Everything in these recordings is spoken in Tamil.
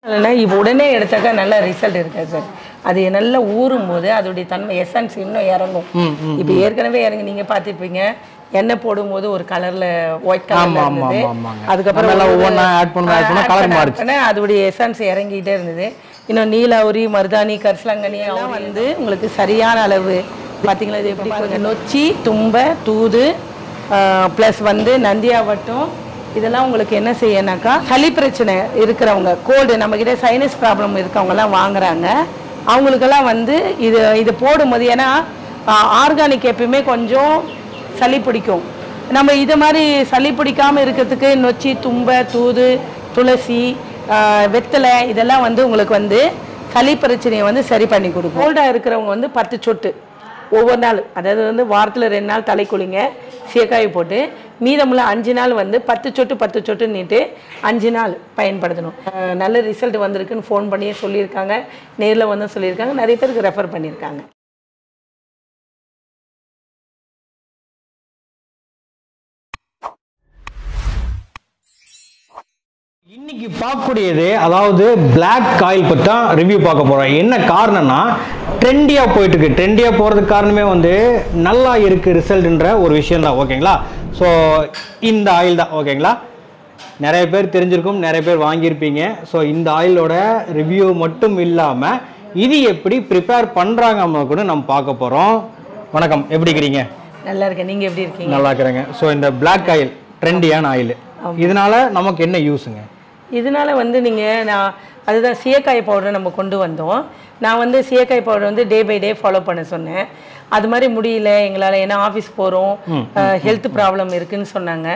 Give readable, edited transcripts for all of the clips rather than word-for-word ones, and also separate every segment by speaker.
Speaker 1: இல்லைன்னா இப்போ உடனே எடுத்தாக்கா நல்ல ரிசல்ட் இருக்காது சார். அது நல்லா ஊறும் போது அதோடைய தன்மை எசன்ஸ் இன்னும் இறங்கும். இப்போ ஏற்கனவே இறங்கி நீங்கள் பார்த்துருப்பீங்க, எண்ணெய் போடும்போது ஒரு கலரில் ஒயிட் கலரில் இருந்தது. அதுக்கப்புறம் அதோடைய எசன்ஸ் இறங்கிட்டே இருந்தது. இன்னும் நீலாவரி, மருதாணி, கரிசலாங்கண்ணி எல்லாம் வந்து உங்களுக்கு சரியான அளவு பார்த்தீங்களா. இது எப்படி கொஞ்சம் நொச்சி, தும்பை, தூது ப்ளஸ் வந்து நந்தியாவட்டம் இதெல்லாம் உங்களுக்கு என்ன செய்யனாக்கா சளி பிரச்சனை இருக்கிறவங்க, கோல்டு, நம்மக்கிட்ட சைனஸ் ப்ராப்ளம் இருக்கவங்கலாம் வாங்குறாங்க. அவங்களுக்கெல்லாம் வந்து இது போடும்போது, ஏன்னா ஆர்கானிக் எப்பயுமே கொஞ்சம் சளி பிடிக்கும். நம்ம இது மாதிரி சளி பிடிக்காமல் இருக்கிறதுக்கு நொச்சி, தும்பை, தூது, துளசி, வெத்தலை இதெல்லாம் வந்து உங்களுக்கு வந்து சளி பிரச்சனையை வந்து சரி பண்ணி கொடுக்கும். கோல்டாக இருக்கிறவங்க வந்து 10 சொட்டு ஒவ்வொரு நாள், அதாவது வந்து வாரத்தில் 2 நாள் தலை குளிங்க சீக்காய் போட்டு, மீதமுள்ள 5 நாள் வந்து 10 சொட்டு நீட்டு 5 நாள் பயன்படுத்தணும். நல்ல ரிசல்ட் வந்திருக்குன்னு ஃபோன் பண்ணியே சொல்லியிருக்காங்க, நேரில் வந்து சொல்லியிருக்காங்க, நிறைய பேருக்கு ரெஃபர் பண்ணியிருக்காங்க.
Speaker 2: இன்னைக்கு பார்க்கக்கூடியது அதாவது பிளாக் காயில் பற்றி தான் ரிவ்யூ பார்க்க போகிறோம். என்ன காரணம்னா ட்ரெண்டியாக போயிட்டு இருக்கு. ட்ரெண்டியாக போகிறதுக்கு காரணமே வந்து நல்லா இருக்குது ரிசல்ட்ன்ற ஒரு விஷயம் தான். ஓகேங்களா. ஸோ இந்த ஆயில் தான். ஓகேங்களா. நிறைய பேர் தெரிஞ்சிருக்கும், நிறைய பேர் வாங்கியிருப்பீங்க. ஸோ இந்த ஆயிலோட ரிவ்யூ மட்டும் இல்லாமல் இது எப்படி ப்ரிப்பேர் பண்ணுறாங்க கூட நம்ம பார்க்க போகிறோம். வணக்கம், எப்படி இருக்கிறீங்க?
Speaker 1: நல்லா இருக்கேன், நீங்கள் எப்படி இருக்கீங்க?
Speaker 2: நல்லா இருக்கிறேங்க. ஸோ இந்த பிளாக் ஆயில் ட்ரெண்டியான ஆயில், இதனால நமக்கு என்ன யூஸுங்க?
Speaker 1: இதனால வந்து நான் அதுதான் சீயக்காய் பவுடரை நம்ம கொண்டு வந்தோம். நான் வந்து சீயக்காய் பவுடர் வந்து டே பை டே ஃபாலோ பண்ண சொன்னேன். அது மாதிரி முடியல எங்களால், ஏன்னா ஆஃபீஸ் போகிறோம், ஹெல்த் ப்ராப்ளம் இருக்குதுன்னு சொன்னாங்க.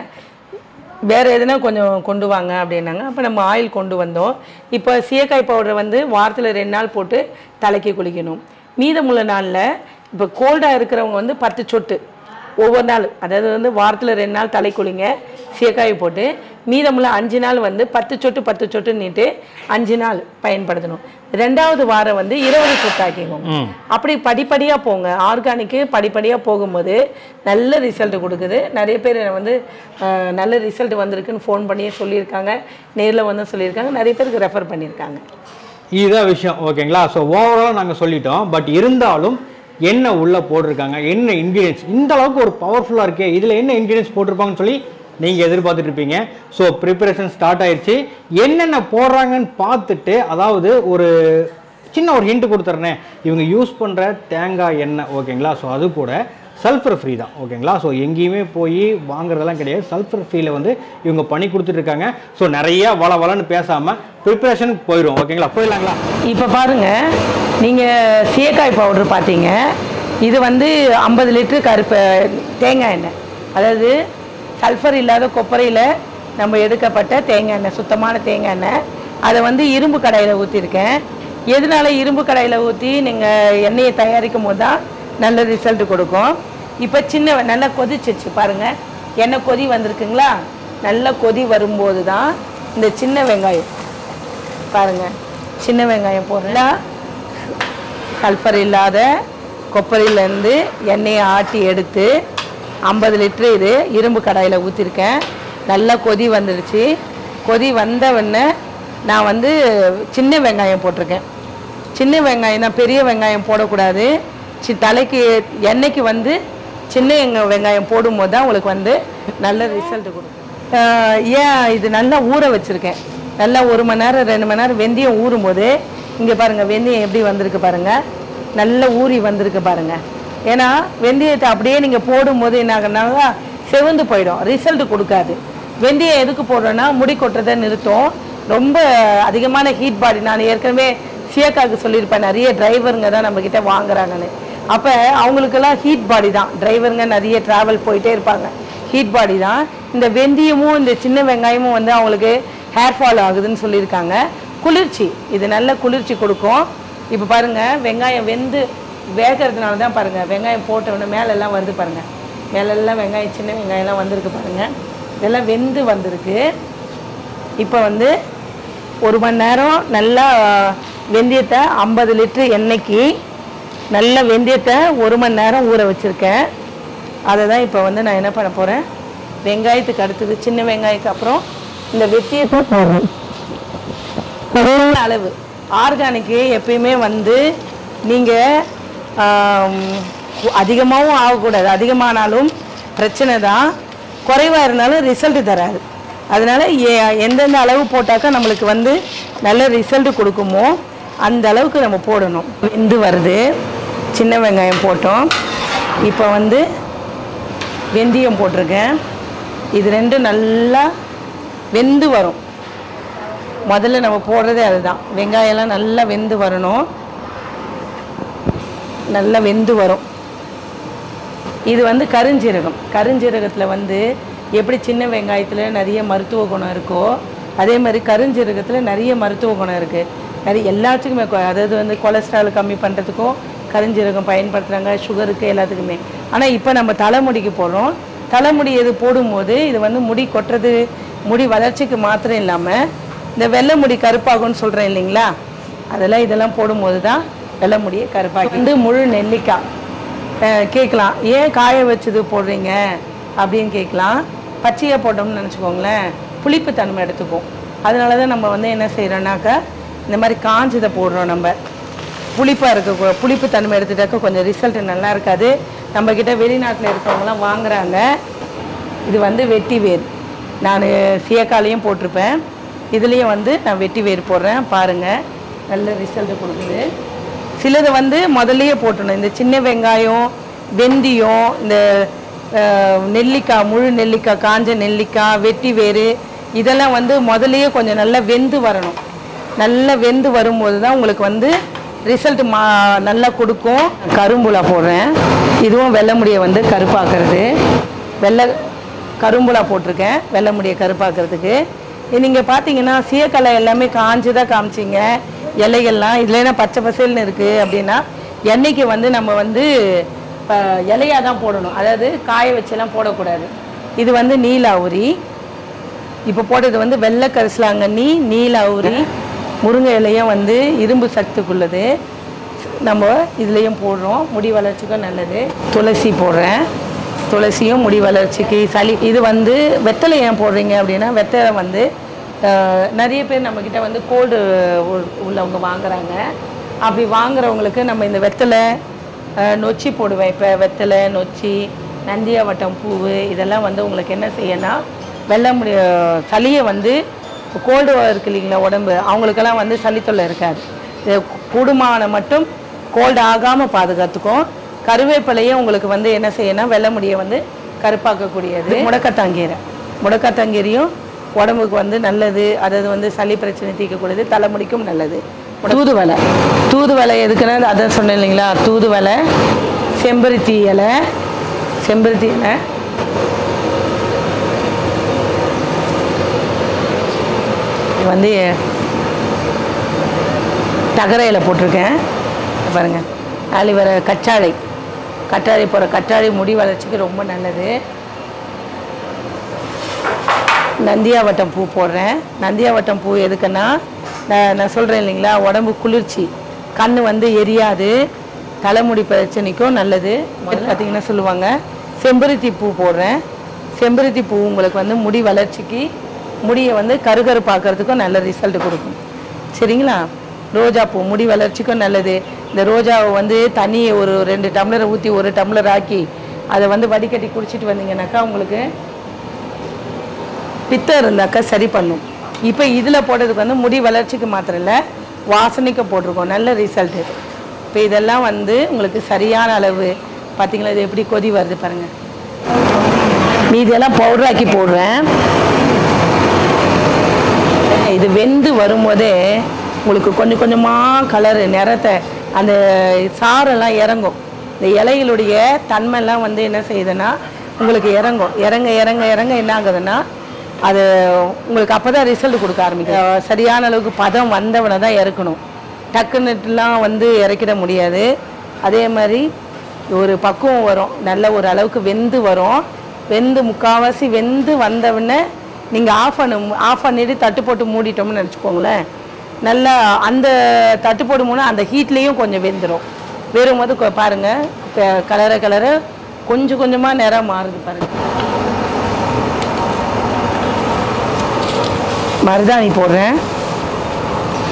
Speaker 1: வேறு எதுனா கொஞ்சம் கொண்டு வாங்க அப்படின்னாங்க. அப்போ நம்ம ஆயில் கொண்டு வந்தோம். இப்போ சீயக்காய் பவுடரை வந்து வாரத்தில் 2 நாள் போட்டு தலைக்கு குளிக்கணும். மீதமுள்ள நாளில் இப்போ கோல்டாக இருக்கிறவங்க வந்து 10 சொட்டு ஒவ்வொரு நாள், அதாவது வந்து வாரத்தில் 2 நாள் தலை குளிங்க சீயக்காய் போட்டு, மீதமுள்ள 5 நாள் வந்து 10 சொட்டு நீட்டு 5 நாள் பயன்படுத்தணும். 2வது வாரம் வந்து 20 சொட்டு ஆக்கிக்கோங்க. அப்படி படிப்படியாக போங்க. ஆர்கானிக்கு படிப்படியாக போகும்போது நல்ல ரிசல்ட் கொடுக்குது. நிறைய பேர் வந்து நல்ல ரிசல்ட் வந்திருக்குன்னு ஃபோன் பண்ணியே சொல்லியிருக்காங்க, நேரில் வந்து சொல்லியிருக்காங்க, நிறைய பேருக்கு ரெஃபர் பண்ணியிருக்காங்க.
Speaker 2: இதுதான் விஷயம். ஓகேங்களா. ஸோ ஓவராலாக நாங்கள் சொல்லிட்டோம். பட் இருந்தாலும் என்ன உள்ளே போட்டிருக்காங்க, என்ன இன்க்ரீடியன்ஸ் இந்த அளவுக்கு ஒரு பவர்ஃபுல்லாக இருக்கே, இதில் என்ன இன்க்ரீடியன்ஸ் போட்டிருப்பாங்கன்னு சொல்லி நீங்கள் எதிர்பார்த்துட்டு இருப்பீங்க. ஸோ ப்ரிப்பரேஷன் ஸ்டார்ட் ஆயிடுச்சு. என்னென்ன போடுறாங்கன்னு பார்த்துட்டு, அதாவது ஒரு சின்ன ஒரு ஹிண்ட் கொடுத்துட்றேன். இவங்க யூஸ் பண்ணுற தேங்காய் எண்ணெய், ஓகேங்களா. ஸோ அது கூட சல்ஃபர் ஃப்ரீ தான். ஓகேங்களா. ஸோ எங்கேயுமே போய் வாங்குறதெல்லாம் கிடையாது, சல்ஃபர் ஃப்ரீயில் வந்து இவங்க பண்ணி கொடுத்துட்ருக்காங்க. ஸோ நிறைய வளன்னு பேசாமல் ப்ரிப்பரேஷனுக்கு போயிடும். ஓகேங்களா, போயிடலாங்களா?
Speaker 1: இப்போ பாருங்கள், நீங்கள் சீயக்காய் பவுடர் பார்த்தீங்க, இது வந்து 50 லிட்டரு கருப்பு தேங்காய் எண்ணெய், அதாவது சல்ஃபர் இல்லாத கொப்பரையில் நம்ம எடுக்கப்பட்ட தேங்காய் எண்ணெய், சுத்தமான தேங்காய் எண்ணெய். அதை வந்து இரும்பு கடாயில் ஊற்றிருக்கேன். எதனால இரும்பு கடாயில் ஊற்றி நீங்கள் எண்ணெயை தயாரிக்கும் போது தான் நல்ல ரிசல்ட் கொடுக்கும். இப்போ நல்லா கொதிச்சிச்சு பாருங்கள், எண்ணெய் கொதி வந்திருக்குங்களா. நல்ல கொதி வரும்போது தான் இந்த சின்ன வெங்காயம் பாருங்கள், சின்ன வெங்காயம் போடுறா, சல்ஃபர் இல்லாத கொப்பரையிலேருந்து எண்ணெயை ஆட்டி எடுத்து 50 லிட்டரு இது இரும்பு கடாயில் ஊற்றிருக்கேன். நல்லா கொதி வந்துடுச்சு. கொதி வந்தவுடனே நான் வந்து சின்ன வெங்காயம் போட்டிருக்கேன். சின்ன வெங்காயம் தான், பெரிய வெங்காயம் போடக்கூடாது. தலைக்கு எண்ணெய்க்கு வந்து சின்ன வெங்காயம் போடும்போது தான் உங்களுக்கு வந்து நல்ல ரிசல்ட் கொடுக்கும். ஏன் இது நல்லா ஊற வச்சுருக்கேன். நல்லா 1 மணி நேரம் 2 மணி நேரம் வெந்தயம் ஊறும் போது இங்கே பாருங்கள், வெந்தயம் எப்படி வந்திருக்கு பாருங்கள், நல்லா ஊறி வந்திருக்கு பாருங்கள். ஏன்னா வெந்தயத்தை அப்படியே நீங்கள் போடும்போது என்ன ஆகுனாங்க, செவந்து போயிடும், ரிசல்ட் கொடுக்காது. வெந்தயம் எதுக்கு போடுறோன்னா முடி கொட்டுறதை நிறுத்தும். ரொம்ப அதிகமான ஹீட் பாடி, நான் ஏற்கனவே சீயக்காய்க்கு சொல்லியிருப்பேன், நிறைய டிரைவருங்க தான் நம்மக்கிட்ட வாங்குறாங்கன்னு. அப்போ அவங்களுக்கெல்லாம் ஹீட் பாடி தான், டிரைவருங்க நிறைய ட்ராவல் போயிட்டே இருப்பாங்க, ஹீட் பாடி தான். இந்த வெந்தயமும் இந்த சின்ன வெங்காயமும் வந்து அவங்களுக்கு ஹேர் ஃபால் ஆகுதுன்னு சொல்லியிருக்காங்க. குளிர்ச்சி, இது நல்ல குளிர்ச்சி கொடுக்கும். இப்போ பாருங்கள், வெங்காயம் வெந்து வேகிறதுனால தான் பாருங்கள், வெங்காயம் போட்டவுடனே மேலெல்லாம் வருது பாருங்கள், மேலெல்லாம் வெங்காயம் சின்ன வெங்காயம்லாம் வந்திருக்கு பாருங்கள், இதெல்லாம் வெந்து வந்திருக்கு. இப்போ வந்து 1 மணி நேரம் நல்லா வெந்தயத்தை 50 லிட்டரு எண்ணெய்க்கு நல்ல வெந்தயத்தை 1 மணி நேரம் ஊற வச்சுருக்கேன். அதை தான் இப்போ வந்து நான் என்ன பண்ண போகிறேன், வெங்காயத்துக்கு அடுத்தது சின்ன வெங்காயத்துக்கு அப்புறம் இந்த வெத்தியத்தை போடுறேன். அளவு ஆர்கானிக்கு எப்பயுமே வந்து நீங்கள் அதிகமாகவும் ஆகக்கூடாது, அதிகமானாலும் பிரச்சனை தான், குறைவாக இருந்தாலும் ரிசல்ட்டு தராது. அதனால் எந்தெந்த அளவு போட்டாக்கா நம்மளுக்கு வந்து நல்ல ரிசல்ட்டு கொடுக்குமோ அந்த அளவுக்கு நம்ம போடணும். வெந்து வருது, சின்ன வெங்காயம் போட்டோம், இப்போ வந்து வெந்தயம் போட்டிருக்கேன். இது ரெண்டும் நல்லா வெந்து வரும். முதல்ல நம்ம போடுறதே அதுதான், வெங்காயம்லாம் நல்லா வெந்து வரணும், நல்லா வெந்து வரும். இது வந்து கருஞ்சீரகம். கருஞ்சீரகத்தில் வந்து எப்படி சின்ன வெங்காயத்தில் நிறைய மருத்துவ குணம் இருக்கோ அதே மாதிரி கருஞ்சீரகத்தில் நிறைய மருத்துவ குணம் இருக்குது. நிறைய எல்லாத்துக்குமே, அதாவது வந்து கொலஸ்ட்ரால் கம்மி பண்ணுறதுக்கும் கருஞ்சீரகம் பயன்படுத்துகிறாங்க, சுகருக்கு எல்லாத்துக்குமே. ஆனால் இப்போ நம்ம தலைமுடிக்கு போடுறோம். தலைமுடி எது போடும்போது இது வந்து முடி கொட்டுறது, முடி வளர்ச்சிக்கு மாத்திரம் இல்லாமல் இந்த வெள்ளை முடி கருப்பாகும்னு சொல்கிறேன் இல்லைங்களா, இதெல்லாம் போடும்போது தான் வெள்ளை முடியை கருப்பாகி. வந்து முழு நெல்லிக்காய் கேட்கலாம், ஏன் காய வச்சது போடுறீங்க அப்படின்னு கேட்கலாம். பச்சையாக போட்டோம்னு நினச்சிக்கோங்களேன், புளிப்பு தன்மை எடுத்துக்கும். அதனால தான் நம்ம வந்து என்ன செய்கிறோன்னாக்கா இந்த மாதிரி காஞ்சதை போடுறோம். நம்ம புளிப்பாக இருக்க புளிப்பு தன்மை எடுத்துட்டாக்கா கொஞ்சம் ரிசல்ட் நல்லா இருக்காது. நம்மக்கிட்ட வெளிநாட்டில் இருக்கவங்களாம் வாங்குகிறாங்க. இது வந்து வெட்டி வேர், நான் சீயக்காலையும் போட்டிருப்பேன், இதுலேயும் வந்து நான் வெட்டி வேர் போடுறேன். பாருங்கள், நல்ல ரிசல்ட்டு கொடுக்குது. சிலது வந்து முதல்லையே போட்டணும். இந்த சின்ன வெங்காயம், வெந்தயம், இந்த நெல்லிக்காய், முழு நெல்லிக்காய், காஞ்ச நெல்லிக்காய், வெட்டி வேர், இதெல்லாம் வந்து முதல்லையே கொஞ்சம் நல்லா வெந்து வரணும். நல்லா வெந்து வரும்போது தான் உங்களுக்கு வந்து ரிசல்ட் நல்லா கொடுக்கும். கரும்புலா போடுறேன், இதுவும் வெள்ளை முடியை வந்து கருப்பாக்குறது. கரும்புலா போட்டிருக்கேன் வெள்ளை முடியை கருப்பாக்குறதுக்கு. நீங்கள் பார்த்தீங்கன்னா சீயக்காய் எல்லாமே காஞ்சு தான் காமிச்சிங்க, இலைகள்லாம் இதில் பச்சை பசேல்னு இருக்குது அப்படின்னா எண்ணெய்க்கு வந்து நம்ம வந்து இலையாக தான் போடணும், அதாவது காய வச்செல்லாம் போடக்கூடாது. இது வந்து நீலாவுரி, இப்போ போட்டது வந்து வெள்ளை கரிசலாங்கண்ணி, நீலாவுரி, முருங்கை இலையும் வந்து இரும்பு சத்துக்குள்ளது. நம்ம இதுலேயும் போடுறோம், முடி வளர்ச்சிக்கும் நல்லது. துளசி போடுறேன், துளசியும் முடி வளர்ச்சிக்கு. சளி இது வந்து வெத்தலை ஏன் போடுறீங்க அப்படின்னா, வெத்தலை வந்து நிறைய பேர் நம்மக்கிட்ட வந்து கோல்டு உள்ளவங்க வாங்குகிறாங்க. அப்படி வாங்குறவங்களுக்கு நம்ம இந்த வெத்தலை நொச்சி போடுவேன். இப்போ வெத்தலை, நொச்சி, நந்தியாவட்டம் பூவு, இதெல்லாம் வந்து உங்களுக்கு என்ன செய்யணும்னா வெள்ளை முடி சளியை வந்து கோல்டு இருக்கு இல்லைங்களா உடம்பு, அவங்களுக்கெல்லாம் வந்து சளி தொல்லை இருக்காது. கூடுமான மட்டும் கோல்டு ஆகாமல் பாதுகாத்துக்கும். கருவேப்பிலையே உங்களுக்கு வந்து என்ன செய்யணும், வெள்ளை முடியை வந்து கருப்பாக்கக்கூடியது. முடக்கத்தாங்கீரை, முடக்கத்தாங்கீரையும் உடம்புக்கு வந்து நல்லது, அதாவது வந்து சளி பிரச்சனை தீர்க்கக்கூடியது, தலைமுடிக்கும் நல்லது. தூதுவளை, தூதுவளை எதுக்குன்னா அதான் சொன்னேன் இல்லைங்களா, தூதுவளை, செம்பருத்தி இலை, செம்பருத்தி இலை, வந்து தகர இலை போட்டிருக்கேன் பாருங்கள். ஆலிவரை, கற்றாழை, கற்றாழை போகிற கற்றாழை முடி வளர்ச்சிக்கு ரொம்ப நல்லது. நந்தியாவட்டம் பூ போடுறேன். நந்தியாவட்டம் பூ எதுக்குன்னா நான் சொல்கிறேன் இல்லைங்களா, உடம்பு குளிர்ச்சி, கண் வந்து எரியாது, தலைமுடி பிரச்சனைக்கும் நல்லது. பார்த்திங்கன்னா சொல்லுவாங்க. செம்பருத்தி பூ போடுறேன். செம்பருத்தி பூ உங்களுக்கு வந்து முடி வளர்ச்சிக்கு, முடியை வந்து கருகருப்பாக்கிறதுக்கும் நல்ல ரிசல்ட் கொடுக்கும். சரிங்களா. ரோஜா பூ முடி வளர்ச்சிக்கும் நல்லது. இந்த ரோஜாவை வந்து தண்ணியை ஒரு 2 டம்ளரை ஊற்றி 1 டம்ளர் ஆக்கி அதை வந்து வடிகட்டி குடிச்சிட்டு வந்தீங்கன்னாக்கா உங்களுக்கு பித்தம் இருந்தாக்கா சரி பண்ணும். இப்போ இதில் போடுறதுக்கு வந்து முடி வளர்ச்சிக்கு மாத்திரம் இல்லை, வாசனைக்கு போட்டிருக்கோம், நல்ல ரிசல்ட்டு. இப்போ இதெல்லாம் வந்து உங்களுக்கு சரியான அளவு. பார்த்திங்களா, இது எப்படி கொதி வருது பாருங்கள். மீதியெல்லாம் பவுடராக்கி போடுறேன். இது வெந்து வரும்போதே உங்களுக்கு கொஞ்சம் கொஞ்சமாக கலரு, நிறத்தை, அந்த சாரெல்லாம் இறங்கும். இந்த இலைகளுடைய தன்மைலாம் வந்து என்ன செய்யுதுன்னா உங்களுக்கு இறங்கும். இறங்க இறங்க இறங்க என்ன ஆகுதுன்னா அது உங்களுக்கு அப்போ தான் ரிசல்ட் கொடுக்க ஆரம்பிக்கும். சரியான அளவுக்கு பதம் வந்தவனை தான் இறக்கணும், டக்குன்னுட்டுலாம் வந்து இறக்கிட முடியாது. அதே மாதிரி ஒரு பக்குவம் வரும், நல்ல ஒரு அளவுக்கு வெந்து வரும். வெந்து முக்கால்வாசி வெந்து வந்தவுடனே நீங்கள் ஆஃப் பண்ணிவிட்டு தட்டு போட்டு மூடிட்டோம்னு நினச்சிக்கோங்களேன். நல்லா அந்த தட்டு போடும்போது அந்த ஹீட்லேயும் கொஞ்சம் வெந்துடும். வெறும்போது பாருங்கள், கலர கொஞ்சம் கொஞ்சமாக நிறம் மாறுது பாருங்கள். மருதாணி போடுறேன்.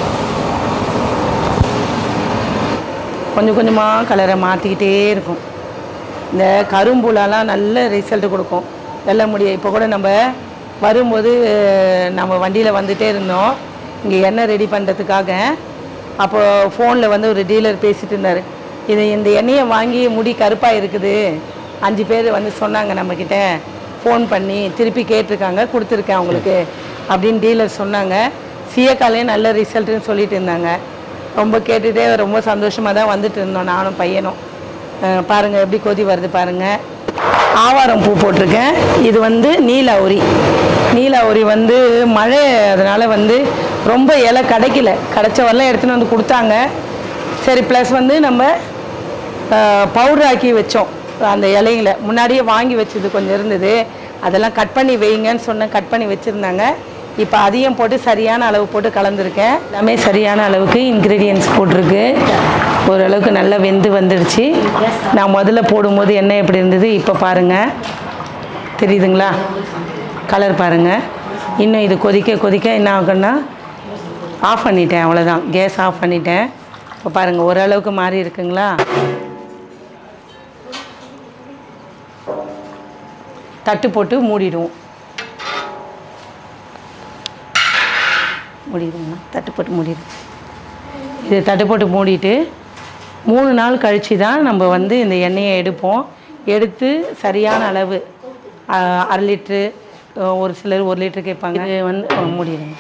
Speaker 1: கொஞ்சம் கொஞ்சமாக கலரை மாற்றிக்கிட்டே இருக்கும். இந்த கரும்புலாலாம் நல்ல ரிசல்ட் கொடுக்கும். வெள்ளை முடியை இப்போ கூட நம்ம வரும்போது நம்ம வண்டியில் வந்துகிட்டே இருந்தோம் இங்கே எண்ணெய் ரெடி பண்ணுறதுக்காக. அப்போது ஃபோனில் வந்து ஒரு டீலர் பேசிகிட்டு இருந்தார். இந்த எண்ணெயை வாங்கி முடி கருப்பாக இருக்குது 5 பேர் வந்து சொன்னாங்க நம்மக்கிட்ட, ஃபோன் பண்ணி திருப்பி கேட்டிருக்காங்க, கொடுத்துருக்கேன் அவங்களுக்கு அப்படின்னு டீலர் சொன்னாங்க. சீயக்காலே நல்ல ரிசல்ட்டுன்னு சொல்லிட்டு இருந்தாங்க. ரொம்ப கேட்டுகிட்டே ரொம்ப சந்தோஷமாக தான் வந்துட்டு இருந்தோம் நானும் பையனும். பாருங்கள் எப்படி கொதி வருது பாருங்கள். ஆவாரம் பூ போட்டிருக்கேன். இது வந்து நீலாவுரி. நீலாவுரி வந்து மழை அதனால் வந்து ரொம்ப இலை கிடைக்கல. கிடைச்ச வரலாம் எடுத்துன்னு வந்து கொடுத்தாங்க. சரி ப்ளஸ் வந்து நம்ம பவுடர் ஆக்கி வச்சோம். அந்த இலைங்களை முன்னாடியே வாங்கி வச்சது கொஞ்சம் இருந்தது, அதெல்லாம் கட் பண்ணி வைங்கன்னு சொன்னேன். கட் பண்ணி வச்சுருந்தாங்க. இப்போ அதையும் போட்டு சரியான அளவு போட்டு கலந்துருக்கேன். எல்லாமே சரியான அளவுக்கு இன்க்ரீடியன்ட்ஸ் போட்டிருக்கு. ஓரளவுக்கு நல்லா வெந்து வந்துடுச்சு. நான் முதல்ல போடும்போது எண்ணெய் எப்படி இருந்தது இப்போ பாருங்கள், தெரியுதுங்களா? கலர் பாருங்கள். இன்னும் இது கொதிக்க கொதிக்க என்ன ஆகுன்னா ஆஃப் பண்ணிட்டேன், அவ்வளோதான். கேஸ் ஆஃப் பண்ணிட்டேன். இப்போ பாருங்கள் ஓரளவுக்கு மாறி இருக்குங்களா? தட்டு போட்டு மூடிடுவோம். மூடிடுவோம்னா தட்டு போட்டு மூடிடுவோம். இது தட்டு போட்டு மூடிட்டு 3 நாள் கழித்து தான் நம்ம வந்து இந்த எண்ணெயை எடுப்போம். எடுத்து சரியான அளவு 1/2 லிட்ரு, ஒரு சிலர் 1 லிட்ரு கேட்பாங்க. இது வந்து மூடிடுங்க.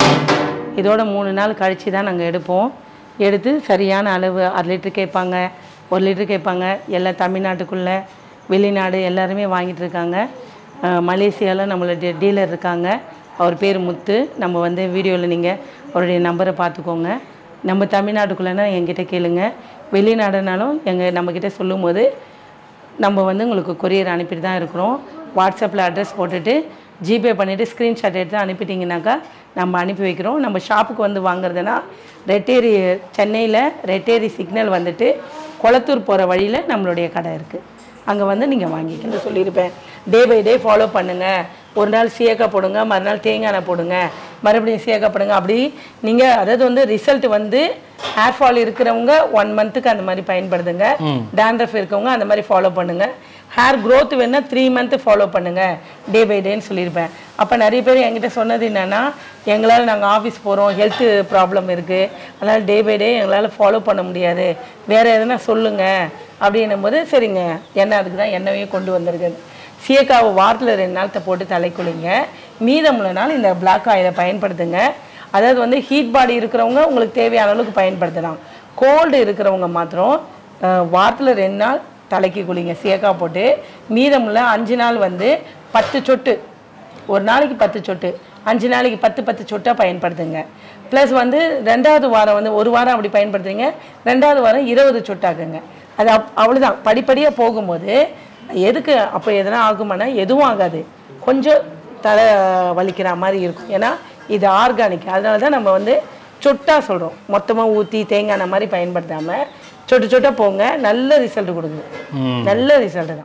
Speaker 1: இதோட 3 நாள் கழித்து தான் நாங்கள் எடுப்போம். எடுத்து சரியான அளவு 1/2 லிட்ரு கேட்பாங்க, 1 லிட்ரு கேட்பாங்க. எல்லாம் தமிழ்நாட்டுக்குள்ளே வெளிநாடு எல்லாருமே வாங்கிட்டு இருக்காங்க. மலேசியாவில் நம்மளோட டீலர் இருக்காங்க. அவர் பேர் முத்து. நம்ம வந்து வீடியோவில் நீங்கள் அவருடைய நம்பரை பார்த்துக்கோங்க. நம்ம தமிழ்நாட்டுக்குள்ளேனா என்கிட்ட கேளுங்க. வெளிநாடுனாலும் நம்மக்கிட்ட சொல்லும் போது நம்ம வந்து உங்களுக்கு கொரியர் அனுப்பிட்டு தான் இருக்கிறோம். வாட்ஸ்அப்பில் அட்ரஸ் போட்டுட்டு ஜிபே பண்ணிவிட்டு ஸ்க்ரீன்ஷாட் எடுத்து அனுப்பிட்டிங்கனாக்கா நம்ம அனுப்பி வைக்கிறோம். நம்ம ஷாப்புக்கு வந்து வாங்குறதுனா ரெட்டேரி, சென்னையில் ரெட்டேரி சிக்னல் வந்துட்டு கொளத்தூர் போகிற வழியில் நம்மளுடைய கடை இருக்குது. அங்கே வந்து நீங்கள் வாங்கிக்கன்னு சொல்லியிருப்பேன். டே பை டே ஃபாலோ பண்ணுங்கள். ஒரு நாள் சீயக்காய் போடுங்க, மறுநாள் தேங்காய் எண்ணெய் போடுங்க, மறுபடியும் சீயக்காய் போடுங்க. அப்படி நீங்கள் அதாவது வந்து ரிசல்ட் வந்து ஹேர் ஃபால் இருக்கிறவங்க 1 மந்த்துக்கு அந்த மாதிரி பயன்படுத்துங்க. டேண்ட்ரஃப் இருக்கவங்க அந்த மாதிரி ஃபாலோ பண்ணுங்கள். ஹேர் க்ரோத் வேணால் 3 மந்த்து ஃபாலோ பண்ணுங்கள் டே பை டேன்னு சொல்லியிருப்பேன். அப்போ நிறைய பேர் என்கிட்ட சொன்னது என்னென்னா, எங்களால் நாங்கள் ஆஃபீஸ் போகிறோம், ஹெல்த்து ப்ராப்ளம் இருக்குது, அதனால் டே பை டே எங்களால் ஃபாலோ பண்ண முடியாது, வேறு எதுனா சொல்லுங்கள் அப்படின்னும் போது சரிங்க எண்ணெய் அதுக்கு தான் எண்ணெயே கொண்டு வந்திருக்குது. சீயக்காவை வாரத்தில் 2 நாள் போட்டு தலைக்குளிங்க. மீதமுள்ள நாள் இந்த பிளாக் ஆயிலை பயன்படுத்துங்க. அதாவது வந்து ஹீட் பாடி இருக்கிறவங்க உங்களுக்கு தேவையான அளவுக்கு பயன்படுத்தலாம். கோல்டு இருக்கிறவங்க மாத்திரம் வாரத்தில் 2 நாள் தலைக்கு குளிங்க சீயக்காய் போட்டு. மீதமுள்ள 5 நாள் வந்து 10 சொட்டு, ஒரு நாளைக்கு 10 சொட்டு, 5 நாளைக்கு 10 சொட்டாக பயன்படுத்துங்க. ப்ளஸ் வந்து 2வது வாரம் வந்து ஒரு வாரம் அப்படி பயன்படுத்துறீங்க, 2வது வாரம் 20 சொட்டாக்குங்க. அது அவ்வளோதான். படிப்படியாக போகும்போது எதுக்கு அப்போ எதனா ஆகுமானா எதுவும் ஆகாது, கொஞ்சம் தலை வலிக்கிற மாதிரி இருக்கும். ஏன்னா இது ஆர்கானிக். அதனால தான் நம்ம வந்து சொட்டாக சொல்கிறோம். மொத்தமாக ஊற்றி தேங்காய் எண்ணெய் மாதிரி பயன்படுத்தாமல் சொட்டு சொட்டாக போங்க. நல்ல ரிசல்ட் கொடுக்குது, நல்ல ரிசல்ட் தான்.